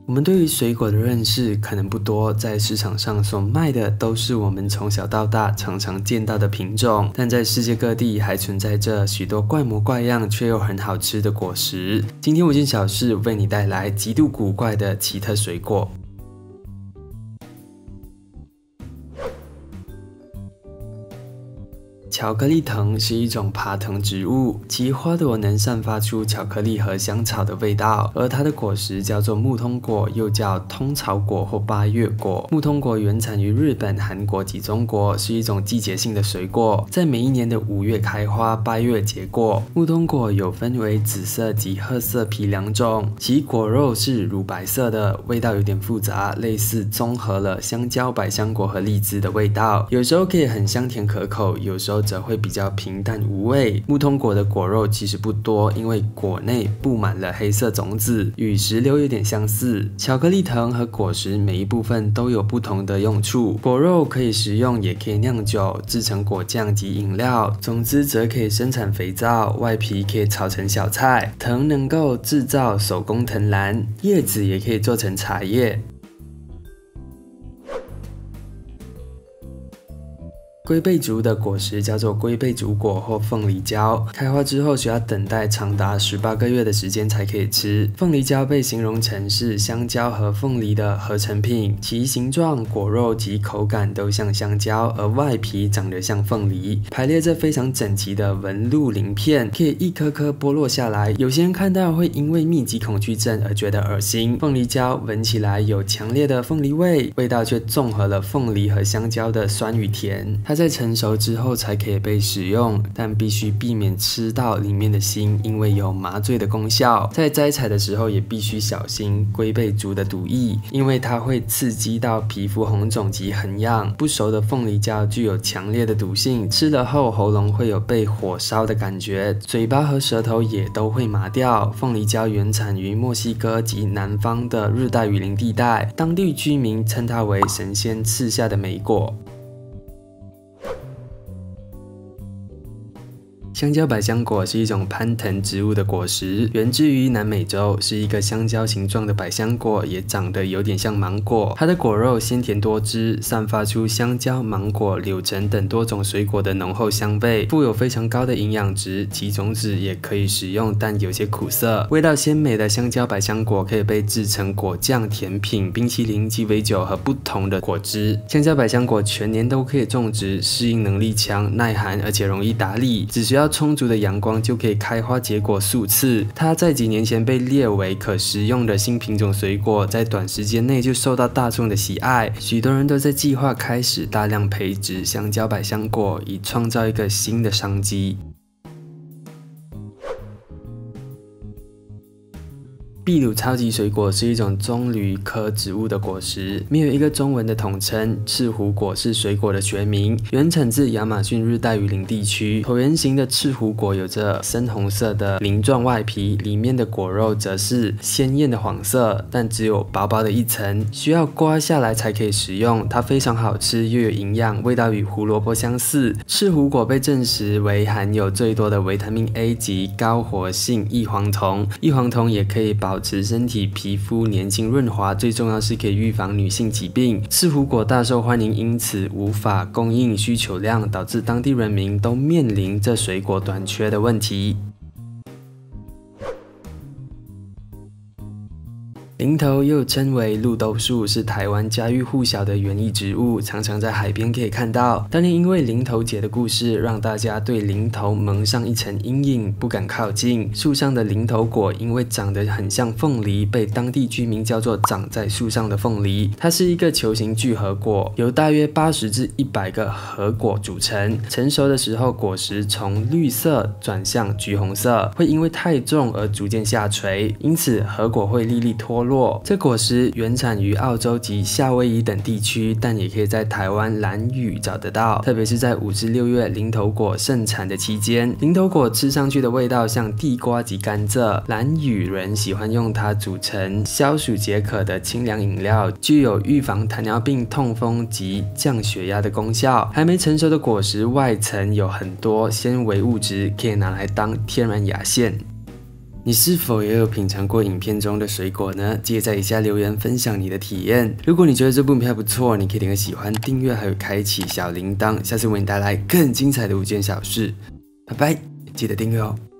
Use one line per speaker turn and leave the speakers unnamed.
我们对于水果的认识可能不多，在市场上所卖的都是我们从小到大常常见到的品种，但在世界各地还存在着许多怪模怪样却又很好吃的果实。今天5件小事为你带来极度古怪的奇特水果。巧克力藤是一种爬藤植物，其花朵能散发出巧克力和香草的味道，而它的果实叫做木通果，又叫通草果或八月果。木通果原产于日本、韩国及中国，是一种季节性的水果，在每一年的5月开花，8月结果。木通果有分为紫色及褐色皮2种，其果肉是乳白色的，味道有点复杂，类似综合了香蕉、百香果和荔枝的味道，有时候可以很香甜可口，有时候则会比较平淡无味。木通果的果肉其实不多，因为果内布满了黑色种子，与石榴有点相似。巧克力藤和果实每一部分都有不同的用处，果肉可以食用，也可以酿酒，制成果酱及饮料，种子则可以生产肥皂，外皮可以炒成小菜，藤能够制造手工藤篮，叶子也可以做成茶叶。龟背竹的果实叫做龟背竹果或凤梨椒，开花之后需要等待长达18个月的时间才可以吃。凤梨椒被形容成是香蕉和凤梨的合成品，其形状、果肉及口感都像香蕉，而外皮长得像凤梨，排列着非常整齐的纹路鳞片，可以一颗颗剥落下来。有些人看到会因为密集恐惧症而觉得恶心。凤梨椒闻起来有强烈的凤梨味，味道却综合了凤梨和香蕉的酸与甜。它在成熟之后才可以被食用，但必须避免吃到里面的心，因为有麻醉的功效。在摘采的时候也必须小心龟背竹的毒液，因为它会刺激到皮肤红肿及痕痒。不熟的凤梨椒具有强烈的毒性，吃了后喉咙会有被火烧的感觉，嘴巴和舌头也都会麻掉。凤梨椒原产于墨西哥及南方的热带雨林地带，当地居民称它为神仙赐下的美果。香蕉百香果是一种攀藤植物的果实，源自于南美洲，是一个香蕉形状的百香果，也长得有点像芒果。它的果肉鲜甜多汁，散发出香蕉、芒果、柳橙等多种水果的浓厚香味，富有非常高的营养值。其种子也可以食用，但有些苦涩。味道鲜美的香蕉百香果可以被制成果酱、甜品、冰淇淋、鸡尾酒和不同的果汁。香蕉百香果全年都可以种植，适应能力强、耐寒，而且容易打理，只需要充足的阳光就可以开花结果数次。它在几年前被列为可食用的新品种水果，在短时间内就受到大众的喜爱。许多人都在计划开始大量培植香蕉百香果，以创造一个新的商机。秘鲁超级水果是一种棕榈科植物的果实，没有一个中文的统称。赤狐果是水果的学名，原产自亚马逊热带雨林地区。椭圆形的赤狐果有着深红色的鳞状外皮，里面的果肉则是鲜艳的黄色，但只有薄薄的一层，需要刮下来才可以食用。它非常好吃又有营养，味道与胡萝卜相似。赤狐果被证实为含有最多的维他命 A 及高活性异黄酮，异黄酮也可以保持身体皮肤年轻润滑，最重要是可以预防女性疾病。赤狐果大受欢迎，因此无法供应需求量，导致当地人民都面临这水果短缺的问题。林头又称为鹿豆树，是台湾家喻户晓的园艺植物，常常在海边可以看到。当年因为林头节的故事，让大家对林头蒙上一层阴影，不敢靠近。树上的林头果因为长得很像凤梨，被当地居民叫做长在树上的凤梨。它是一个球形聚合果，由大约80至100个核果组成。成熟的时候，果实从绿色转向橘红色，会因为太重而逐渐下垂，因此核果会粒粒脱落。这果实原产于澳洲及夏威夷等地区，但也可以在台湾兰屿找得到，特别是在5至6月林头果盛产的期间。林头果吃上去的味道像地瓜及甘蔗，兰屿人喜欢用它煮成消暑解渴的清凉饮料，具有预防糖尿病、痛风及降血压的功效。还没成熟的果实外层有很多纤维物质，可以拿来当天然牙线。 你是否也有品尝过影片中的水果呢？记得在以下留言分享你的体验。如果你觉得这部影片还不错，你可以点个喜欢、订阅，还有开启小铃铛，下次为你带来更精彩的5件小事。拜拜，记得订阅哦。